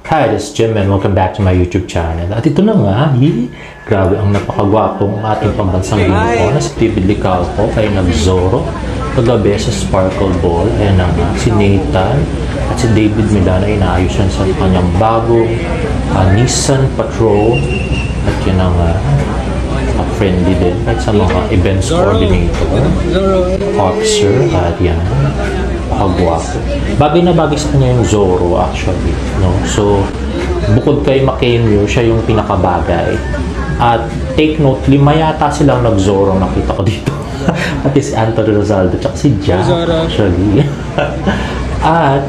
Hi, this is Jim and welcome back to my YouTube channel. At ito na nga, grabe ang napakagwapong ating pambansang Ginoo na si David Licauco ay nag-Zorro kagabi sa Sparkle Ball. Ayan na nga, si Nathan at si David Medana ay naayos yan sa kanyang bagong Nissan Patrol. At yun na nga, friendly din at sa mga events coordinator, officer, at yan. Pagwapo. Bagay na bagay sa kanya yung Zorro actually, no? So, bukod kay McCain, siya yung pinakabagay. At take note, 5 yata silang nag-Zorro, nakita ko dito. At si Anthony Rizaldo, tsaka si Jack actually. At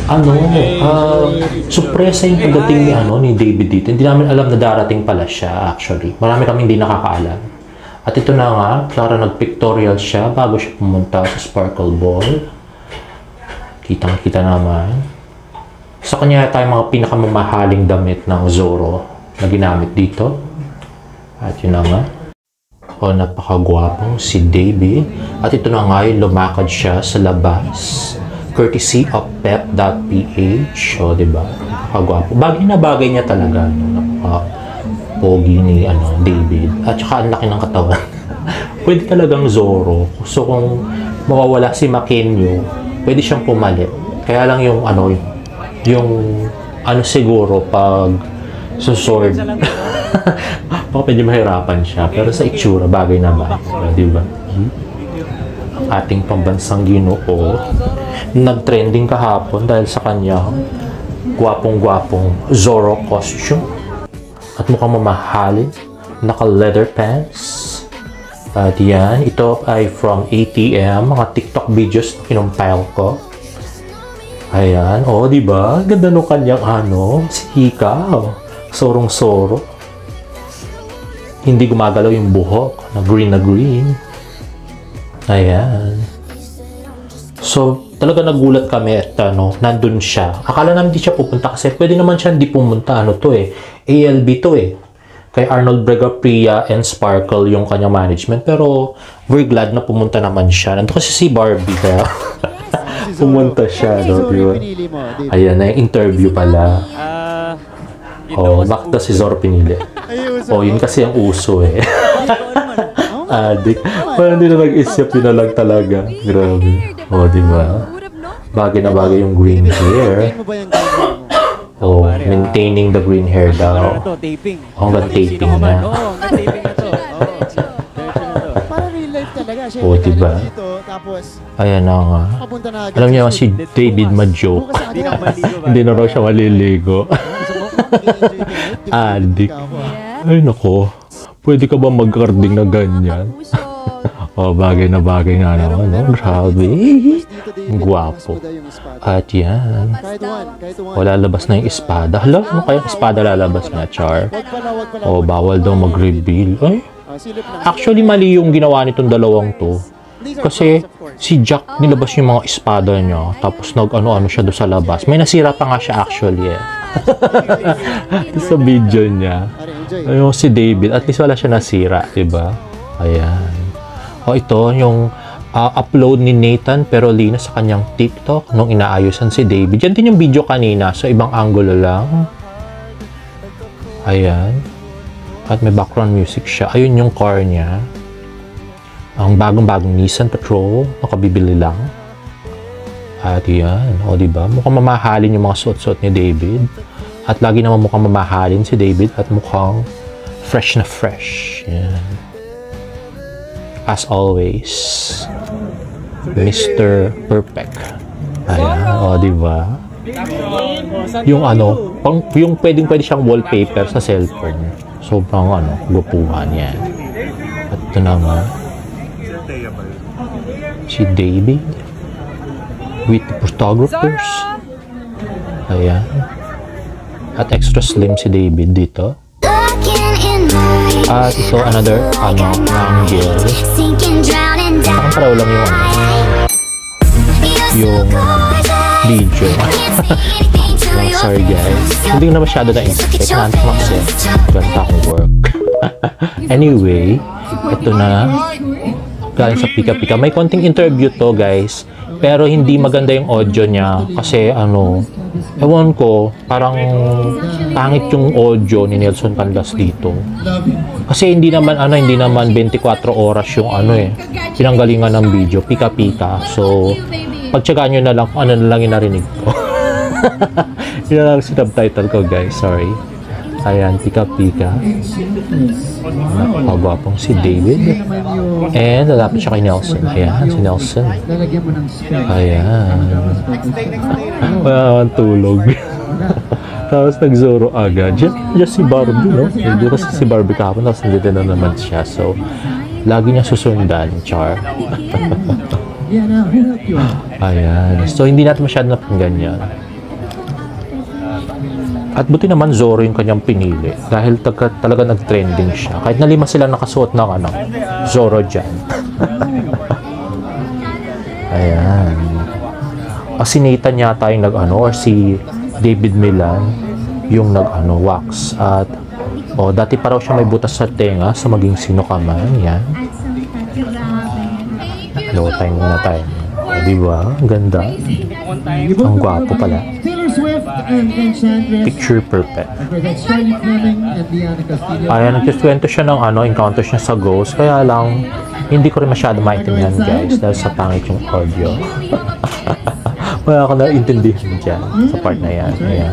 surpresa yung pagdating ni David dito. Hindi namin alam na darating pala siya actually. Marami kami hindi nakakaalam. At ito na nga, Clara nag-pictorial siya bago siya pumunta sa Sparkle Ball. Kitang-kita naman. Sa kanya tayo mga pinakamamahaling damit ng Zorro na ginamit dito. At yun na nga. Napakagwapong si David. At ito na nga yung lumakad siya sa labas. Courtesy of pep.ph. Diba? Napakagwapo. Bagay na bagay niya talaga. Napaka-pogi ni David. At saka ang laki ng katawan. Pwede talagang Zorro. So kung mawawala si McCain, pwede siyang pumalit. Kaya lang yung siguro pag sword baka pwede mahirapan siya. Pero sa itsura, bagay na ba? Diba? Ang ating pambansang Ginoo nag-trending kahapon dahil sa kanya gwapong-gwapong Zorro costume. At mukhang mamahalin. Naka-leather pants. At yan, ito ay from ATM, mga TikTok videos na kinumpile ko. Ayan, diba? Ganda nung kanyang si Hika, sorong-soro. Hindi gumagalaw yung buhok, na green. Ayan. So, talaga nagulat kami at nandun siya. Akala namin di siya pupunta kasi pwede naman siya hindi pumunta. ALB to kay Arnold Bregapria and Sparkle yung kanyang management. Pero, we're glad na pumunta naman siya. Nandun kasi si Barbie, kaya pumunta siya, diba? Ayan, na yung interview pala. Bakit si Zorro pinili? Yun kasi ang uso Adik. Parang hindi na nag-isip, yun na lang talaga. Grabe. Diba? Bagay na bagay yung green hair. Maintaining the green hair daw. Hanggang taping na. Diba? Ayan na nga. Alam niyo si David ma-joke. Hindi na raw siya maliligo. Adik. Ay nako. Pwede ka ba mag-carding na ganyan? Bagay na bagay nga naman, Grabe. Ang gwapo. At yan. Lalabas na yung espada. Hala, ano kayang espada lalabas na, Char? Bawal daw mag-reveal. Ay, actually, mali yung ginawa nitong dalawang to. Kasi, si Jack nilabas yung mga espada niya. Tapos, nag-ano-ano siya doon sa labas. May nasira pa nga siya actually, sa video niya. Ayun, si David, at least wala siya nasira, diba? Ayan. Ito yung upload ni Nathan Perolina sa kanyang TikTok nung inaayosan si David. Yan din yung video kanina, sa ibang angulo lang. Ayan. At may background music siya. Ayun yung car niya. Ang bagong-bagong Nissan Patrol. Nakabibili lang. At yan. Diba? Mukhang mamahalin yung mga suot-suot ni David. At lagi naman mukhang mamahalin si David at mukhang fresh na fresh. Yan. As always, Mr. Perfect. Ayan, diba? Yung yung pwede siyang wallpaper sa cellphone. Sobrang gupuhan yan. At ito na nga, si David with the photographers. Ayan. At extra slim si David dito. At ito, another angle. Parang paraw lang yung video. Sorry guys. Hindi ko na masyado na-inspect. Nahanap ko kasi ganda akong work. Anyway, ito na. Galing sa Pika Pika. May konting interview to guys. Pero hindi maganda yung audio niya kasi Ewan ko, parang pangit yung audio ni Nelson Canlas dito. Kasi hindi naman 24 oras yung pinanggalingan ng video, pika-pika. So, pagtsagaan nyo na lang kung ano na lang yung narinig ko. Yun na lang subtitle ko, guys. Sorry. Ayan, pika-pika. Napakagwapong si David. And lalapit siya kay Nelson. Ayan, si Nelson. Ayan. Wala naman tulog. Tapos nag-zoro agad. Diyan si Barbie, no? Hindi kasi si Barbie kahapon. Tapos nandito na naman siya. So, lagi niya susundan, Char. Ayan. So, hindi natin masyadong napakinggan yan. At buti naman Zoro yung kanyang pinili dahil talaga nag-trending siya. Kahit na 5 sila nakasuot ng Zoro dyan. Ayan. Si Nathan yata yung or si David Milan yung wax. At dati pa raw siya may butas sa tenga sa maging sino ka man. Yan. No time na time. Diba? Ganda. Ang gwapo pala. Picture perfect. Ayan, nagkikwento siya ng encounters niya sa ghost. Kaya lang, hindi ko rin masyado maintindihan, guys, dahil sa pangit yung audio. Wala ako naintindihan dyan sa part na yan. Ayan.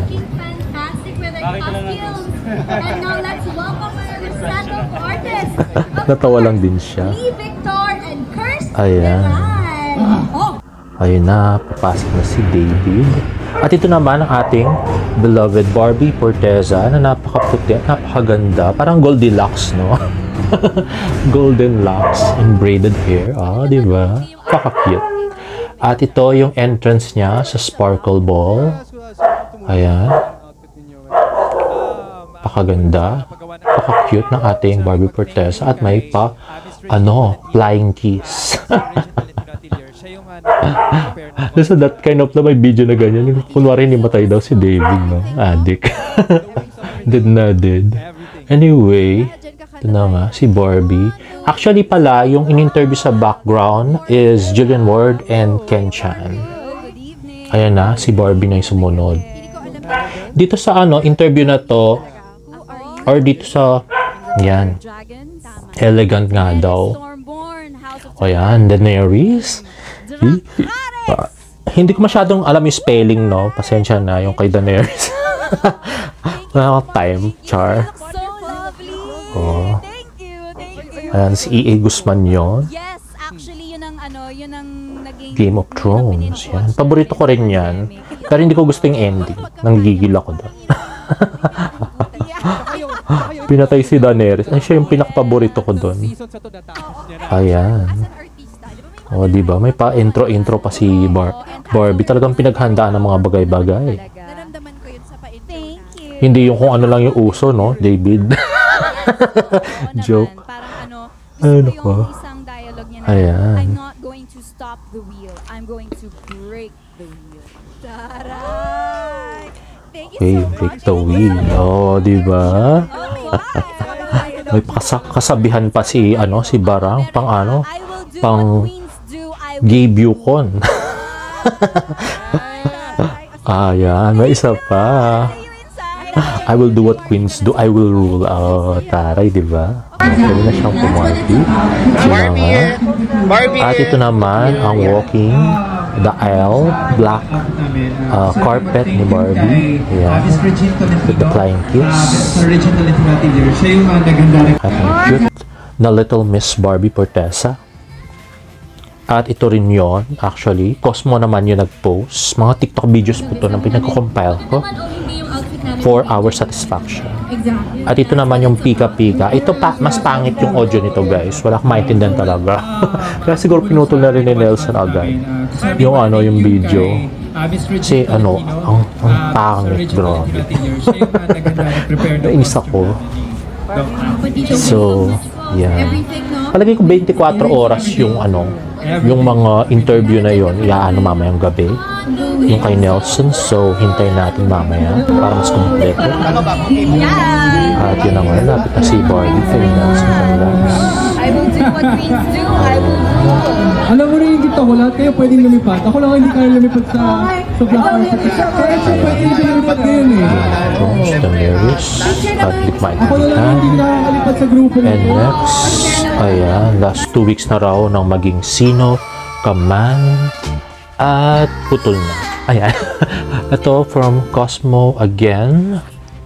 Natawa lang din siya. Ayan. Ayun na, papasok na si David. At ito naman ang ating beloved Barbie Forteza na napakaputi at napakaganda. Parang Goldilocks, no? Golden locks and braided hair. Di ba? Paka-cute. At ito yung entrance niya sa Sparkle Ball. Ayan. Pakaganda. Paka-cute ng ating Barbie Forteza. At may flying kiss. So that kind of may video na ganyan. Kunwari matay daw si David, no? Addict. Did. Anyway, ito na nga, si Barbie. Actually pala, yung in-interview sa background is Julian Ward and Ken Chan. Ayan na, si Barbie na yung sumunod. Dito sa interview na to, or dito sa, yan, elegant nga daw. O yan, Daenerys. Hindi ko masyadong alam yung spelling, no? Pasensya na yung kay Daenerys. Wala akong time, Char. Oh. Ayan, si E.A. Guzman yun. Game of Thrones. Yan. Paborito ko rin yan. Pero hindi ko gusto yung ending. Nanggigil ako doon. Pinatay si Daenerys. Ay, siya yung pinakapaborito ko doon. Ayan. Diba? May pa-intro pa si Barbie. Talagang pinaghandaan ng mga bagay-bagay. Hindi yung kung ano lang yung uso, no? David. Joke. Ano ko? Ayan. I'm not going to stop the wheel. I'm going to break the wheel. Taray! Okay, break the wheel. Diba? May kasabihan pa si Barang pang gay bucon. Ayan, may isa pa. I will do what queens do, I will rule. Taray, diba? Pwede na siyang pumarty. At ito naman ang walking the aisle, black carpet ni Barbie. Ayan. With the flying kiss. At ang cute na Little Miss Barbie Forteza. At ito rin yon, actually. Cosmo naman yung nag-post. Mga TikTok videos po ito na pinag-compile ko for our satisfaction. At ito naman yung pika-pika. Ito mas pangit yung audio nito, guys. Wala akong maintindihan talaga. Kaya siguro pinutol na rin ni Nelson agad. Yung video. Kasi ang pangit, grabe. Nainis ako. So, Yan. Palagay ko 24 oras yung ano, yung mga interview na yon, iaano mamayang gabi. Yung kay Nelson, so hintayin natin mamaya para mas kompleto. At yun na nga, lapit na si Barbie kay Nelson. I will do what queens do. I will rule. Alam mo rin yung dito ko, lahat kayo pwedeng lumipad. Ako lang hindi kaya lumipad sa Black Carpet. Kaya siya pwedeng lumipad ngayon eh. The Marys, public might Ako na lang hindi nakakalipad sa grupo And nito. next, ayan, last 2 weeks na raw ng maging sino ka man at putol na. Ayan. Ito from Cosmo again.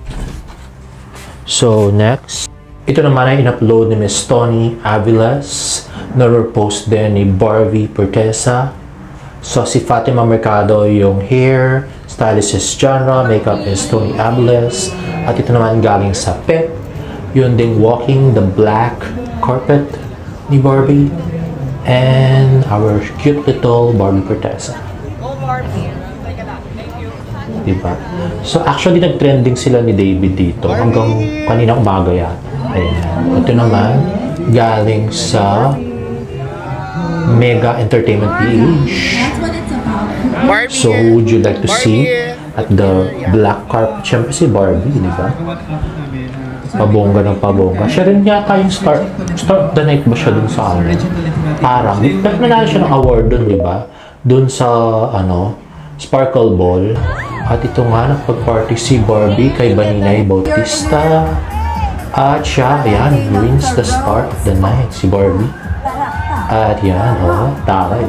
So next, ito naman ay in-upload ni Miss Tony Aviles. Na-repost din ni Barbie Pertesa. So si Fatima Mercado yung hair, stylist is genre, makeup is Tony Aviles. At ito naman galing sa Pet. Yun ding walking the black carpet ni Barbie. And our cute little Barbie Pertesa. Diba? So actually nag-trending sila ni David dito hanggang kanina umaga yan. Ayan. Ito naman galing sa Mega Entertainment PH. So would you like to see at the black carpet? Siyempre si Barbie, di ba? Pabongga ng pabongga. Siya rin yata yung start of the night ba siya dun sa ano? Parang, nanalo siya ng award dun, di ba? Dun sa, ano, Sparkle Ball. At ito nga, nagpag-party si Barbie kay Baninay Bautista. At siya, ayan, wins the start of the night, si Barbie. At yan, oh, taray.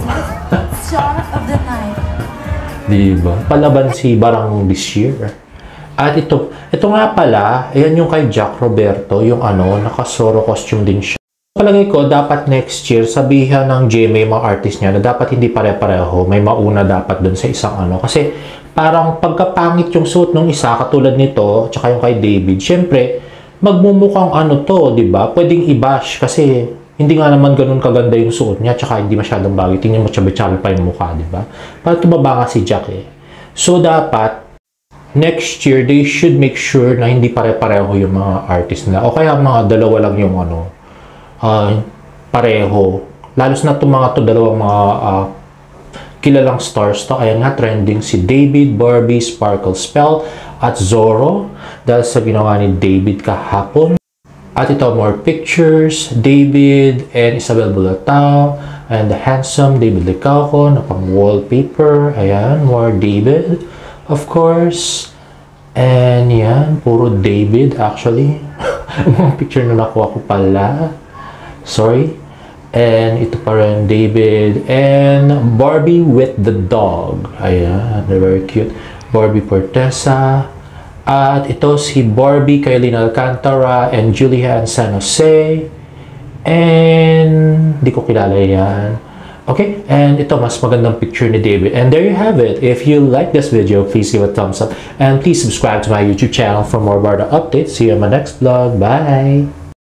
Star of the night. Diba? Palaban si Barang this year. At ito nga pala, ayan yung kay Jack Roberto, yung ano, nakasoro costume din siya. Palagay ko, dapat next year, sabihan ng GMA mga artist niya na dapat hindi pare-pareho, may mauna dapat dun sa isang ano. Kasi parang pagkapangit yung suit ng isa, katulad nito, tsaka yung kay David, syempre, magmumukhang ano to, di ba? Pwedeng i-bash kasi hindi nga naman ganun kaganda yung suot niya, tsaka hindi masyadong bagay. Tingnan mo, chabi-chabi pa yung mukha, di ba? Parang tumaba nga si Jack eh. So, dapat, next year, they should make sure na hindi pare-pareho yung mga artist nila. O kaya mga dalawa lang yung ano, pareho. Lalos na itong mga to, dalawang mga kilalang stars to. Ayan nga, trending si David, Barbie, Sparkle Spell, at Zorro. Dahil sa ginawa ni David kahapon. At ito, more pictures. David and Isabel Bulatao. And the handsome David Licauco na pang wallpaper. Ayan, more David. Of course. And yan, puro David actually. Mga picture na nakuha ko pala. Sorry. And ito pa rin David. And Barbie with the dog. Ayan, they're very cute. Barbie Pertesa. At ito si Barbie kay Lina Alcantara and Julian San Jose. And di ko kilala yan. Okay, and ito mas magandang picture ni David. And there you have it. If you like this video, please give a thumbs up. And please subscribe to my YouTube channel for more Barda updates. See you in my next vlog. Bye!